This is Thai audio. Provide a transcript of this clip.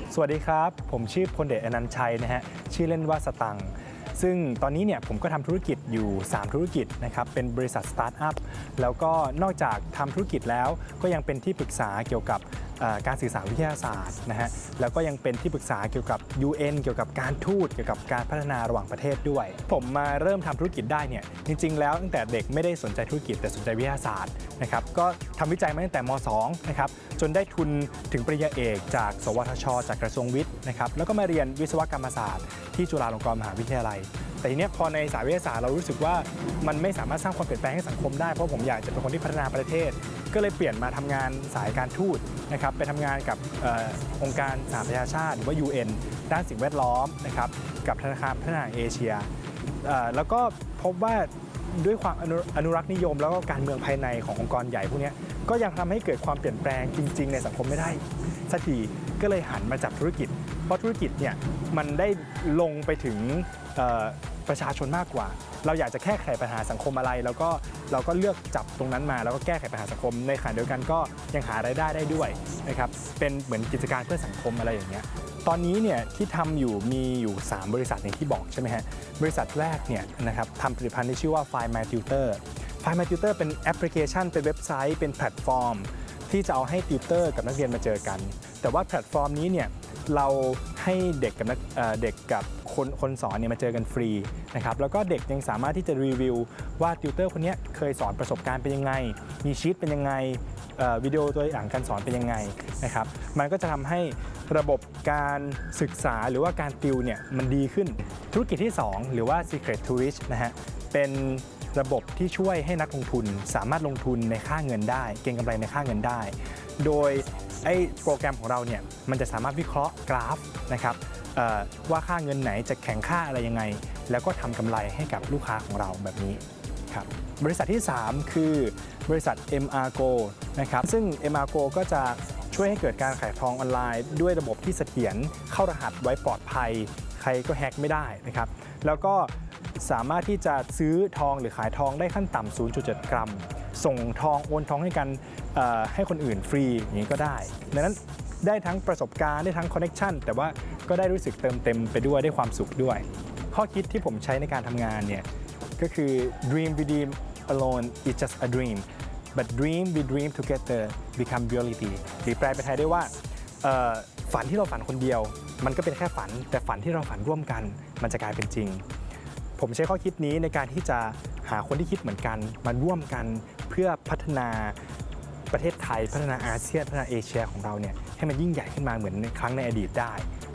สวัสดีครับผมชื่อพลเดชอนันต์ชัยนะฮะชื่อเล่นว่าสตังค์ซึ่งตอนนี้เนี่ยผมก็ทำธุรกิจอยู่3ธุรกิจนะครับเป็นบริษัทสตาร์ทอัพแล้วก็นอกจากทำธุรกิจแล้วก็ยังเป็นที่ปรึกษาเกี่ยวกับการสื่อสารวิทยาศาสตร์นะฮะแล้วก็ยังเป็นที่ปรึกษาเกี่ยวกับ UN เกี่ยวกับการทูตเกี่ยวกับการพัฒนาระหว่างประเทศด้วยผมมาเริ่มทำธุรกิจได้เนี่ยจริงๆแล้วตั้งแต่เด็กไม่ได้สนใจธุรกิจแต่สนใจวิทยาศาสตร์นะครับก็ทำวิจัยมาตั้งแต่ม.2 นะครับจนได้ทุนถึงปริญญาเอกจากสวทช.จากกระทรวงวิทย์นะครับแล้วก็มาเรียนวิศวกรรมศาสตร์ที่จุฬาลงกรณ์มหาวิทยาลัยแต่ทีนี้พอในสายวิทยาศาสตร์เรารู้สึกว่ามันไม่สามารถสร้างความเปลี่ยนแปลงให้สังคมได้เพราะผมอยากจะเป็นคนที่พัฒนาประเทศก็เลยเปลี่ยนมาทำงานสายการทูตนะครับไปทำงานกับองค์การสหประชาชาติหรือว่า UN ด้านสิ่งแวดล้อมนะครับกับธนาคารพัฒนาเอเชียแล้วก็พบว่าด้วยความอนุรักษ์นิยมแล้วก็การเมืองภายในขององค์กรใหญ่พวกนี้ก็ยังทำให้เกิดความเปลี่ยนแปลงจริงๆในสังคมไม่ได้สักทีก็เลยหันมาจับธุรกิจเพราะธุรกิจเนี่ยมันได้ลงไปถึงประชาชนมากกว่าเราอยากจะแก้ไขปัญหาสังคมอะไรแล้วก็เราก็เลือกจับตรงนั้นมาแล้วก็แก้ไขปัญหาสังคมในขณะเดียวกันก็ยังหารายได้ได้ด้วยนะครับเป็นเหมือนกิจการเพื่อสังคมอะไรอย่างเงี้ยตอนนี้เนี่ยที่ทำอยู่มีอยู่3บริษัทอย่างที่บอกใช่ไหมฮะบริษัทแรกเนี่ยนะครับทำผลิตภัณฑ์ที่ชื่อว่า Find My Tutor Find My Tutor เป็นแอปพลิเคชันเป็นเว็บไซต์เป็นแพลตฟอร์มที่จะเอาให้ติวเตอร์กับนักเรียนมาเจอกันแต่ว่าแพลตฟอร์มนี้เนี่ยเราให้เด็กกับคนสอนเนี่ยมาเจอกันฟรีนะครับแล้วก็เด็กยังสามารถที่จะรีวิวว่าติวเตอร์คนนี้เคยสอนประสบการณ์เป็นยังไงมีชีทเป็นยังไงวิดีโอตัวอย่างการสอนเป็นยังไงนะครับมันก็จะทำให้ระบบการศึกษาหรือว่าการติวเนี่ยมันดีขึ้นธุรกิจที่2หรือว่า Secret to Rich นะฮะเป็นระบบที่ช่วยให้นักลงทุนสามารถลงทุนในค่าเงินได้เก็งกำไรในค่าเงินได้โดยโปรแกรมของเราเนี่ยมันจะสามารถวิเคราะห์กราฟนะครับว่าค่าเงินไหนจะแข่งค่าอะไรยังไงแล้วก็ทำกำไรให้กับลูกค้าของเราแบบนี้ครับบริษัทที่3คือบริษัท MRGO นะครับซึ่ง MRGO ก็จะช่วยให้เกิดการขายทองออนไลน์ด้วยระบบที่เสถียรเข้ารหัสไว้ปลอดภัยใครก็แฮกไม่ได้นะครับแล้วก็สามารถที่จะซื้อทองหรือขายทองได้ขั้นต่ำ 0.7 กรัมส่งทองโอนทองให้กันให้คนอื่นฟรีอย่างนี้ก็ได้ดังนั้นได้ทั้งประสบการณ์ได้ทั้งคอนเนคชั่นแต่ว่าก็ได้รู้สึกเติมเต็มไปด้วยได้ความสุขด้วยข้อคิดที่ผมใช้ในการทำงานเนี่ยก็คือ dream we dream alone is just a dream but dream we dream together become reality หรือแปลเป็นไทยได้ว่าฝันที่เราฝันคนเดียวมันก็เป็นแค่ฝันแต่ฝันที่เราฝันร่วมกันมันจะกลายเป็นจริงผมใช้ข้อคิดนี้ในการที่จะหาคนที่คิดเหมือนกันมาร่วมกันเพื่อพัฒนาประเทศไทยพัฒนาอาเซียนพัฒนาเอเชียของเราเนี่ยให้มันยิ่งใหญ่ขึ้นมาเหมือนในครั้งในอดีตได้